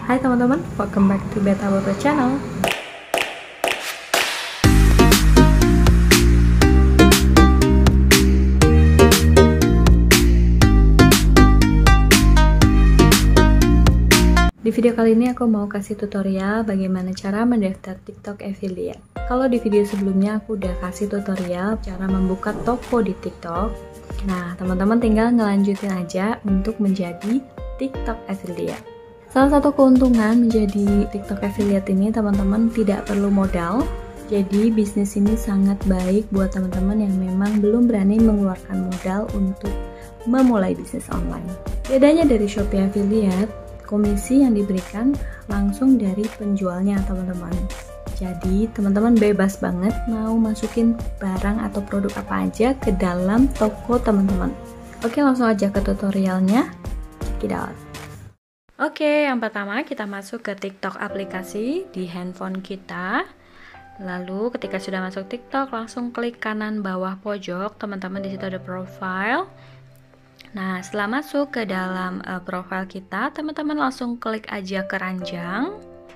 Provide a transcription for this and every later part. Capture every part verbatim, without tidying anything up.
Hai teman-teman, welcome back to Beta Boto Channel. Di video kali ini aku mau kasih tutorial bagaimana cara mendaftar TikTok Affiliate. Kalau di video sebelumnya aku udah kasih tutorial cara membuka toko di TikTok. Nah, teman-teman tinggal ngelanjutin aja untuk menjadi TikTok Affiliate. Salah satu keuntungan menjadi TikTok Affiliate ini, teman-teman tidak perlu modal. Jadi bisnis ini sangat baik buat teman-teman yang memang belum berani mengeluarkan modal untuk memulai bisnis online. Bedanya dari Shopee Affiliate, komisi yang diberikan langsung dari penjualnya, teman-teman. Jadi teman-teman bebas banget mau masukin barang atau produk apa aja ke dalam toko teman-teman. Oke, langsung aja ke tutorialnya. Check it out. Oke, yang pertama kita masuk ke TikTok aplikasi di handphone kita. Lalu ketika sudah masuk TikTok, langsung klik kanan bawah pojok, teman-teman. Di situ ada profile. Nah, setelah masuk ke dalam uh, profile kita, teman-teman langsung klik aja keranjang.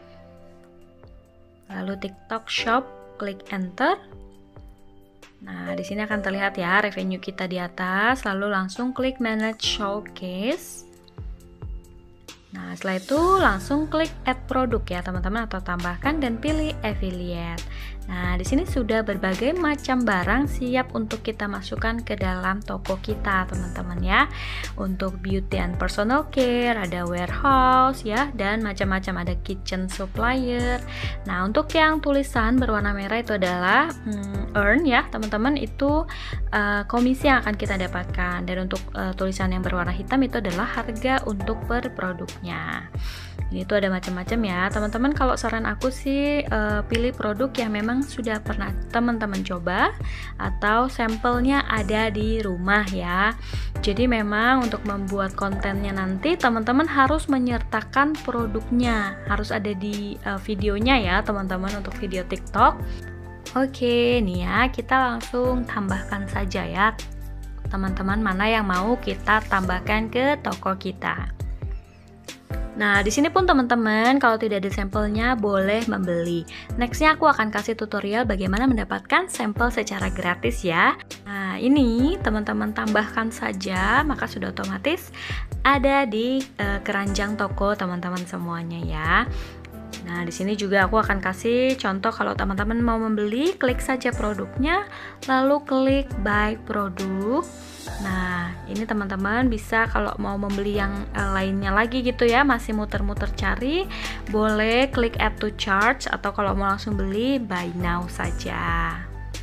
Lalu TikTok Shop, klik enter. Nah, di sini akan terlihat ya revenue kita di atas. Lalu langsung klik Manage Showcase. Nah, setelah itu langsung klik add produk ya teman-teman, atau tambahkan dan pilih affiliate. Nah, di sini sudah berbagai macam barang siap untuk kita masukkan ke dalam toko kita, teman-teman ya. Untuk beauty and personal care, ada warehouse ya, dan macam-macam, ada kitchen supplier. Nah, untuk yang tulisan berwarna merah itu adalah hmm, earn ya, teman-teman, itu uh, komisi yang akan kita dapatkan. Dan untuk uh, tulisan yang berwarna hitam itu adalah harga untuk per produknya. Ini tuh ada macam-macam ya, teman-teman. Kalau saran aku sih uh, pilih produk yang memang sudah pernah teman-teman coba atau sampelnya ada di rumah ya. Jadi memang untuk membuat kontennya nanti teman-teman harus menyertakan produknya, harus ada di uh, videonya ya teman-teman, untuk video TikTok. Oke, nih ya, kita langsung tambahkan saja ya teman-teman, mana yang mau kita tambahkan ke toko kita. Nah, di sini pun teman-teman kalau tidak ada sampelnya boleh membeli. Nextnya aku akan kasih tutorial bagaimana mendapatkan sampel secara gratis ya. Nah, ini teman-teman tambahkan saja, maka sudah otomatis ada di uh, keranjang toko teman-teman semuanya ya. Nah, di sini juga aku akan kasih contoh kalau teman-teman mau membeli, klik saja produknya, lalu klik buy produk. Nah, ini teman-teman bisa kalau mau membeli yang uh, lainnya lagi gitu ya, masih muter-muter cari, boleh klik add to cart, atau kalau mau langsung beli, buy now saja.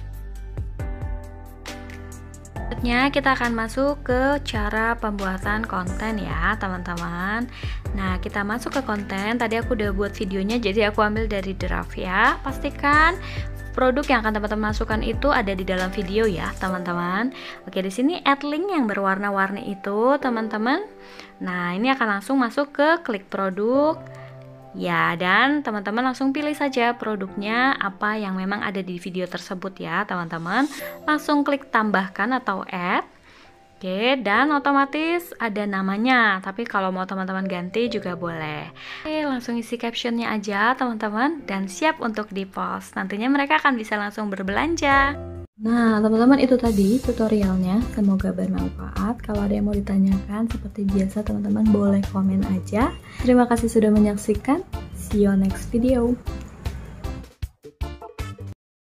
Selanjutnya kita akan masuk ke cara pembuatan konten ya teman-teman. Nah, kita masuk ke konten. Tadi aku udah buat videonya, jadi aku ambil dari draft ya. Pastikan produk yang akan teman-teman masukkan itu ada di dalam video ya teman-teman. Oke, di sini add link yang berwarna-warni itu teman-teman. Nah, ini akan langsung masuk ke klik produk ya, dan teman-teman langsung pilih saja produknya apa yang memang ada di video tersebut ya teman-teman. Langsung klik tambahkan atau add. Oke, dan otomatis ada namanya, tapi kalau mau teman-teman ganti juga boleh. Oke, langsung isi captionnya aja teman-teman, dan siap untuk di post. Nantinya mereka akan bisa langsung berbelanja. Nah, teman-teman, itu tadi tutorialnya. Semoga bermanfaat. Kalau ada yang mau ditanyakan, seperti biasa teman-teman boleh komen aja. Terima kasih sudah menyaksikan. See you next video.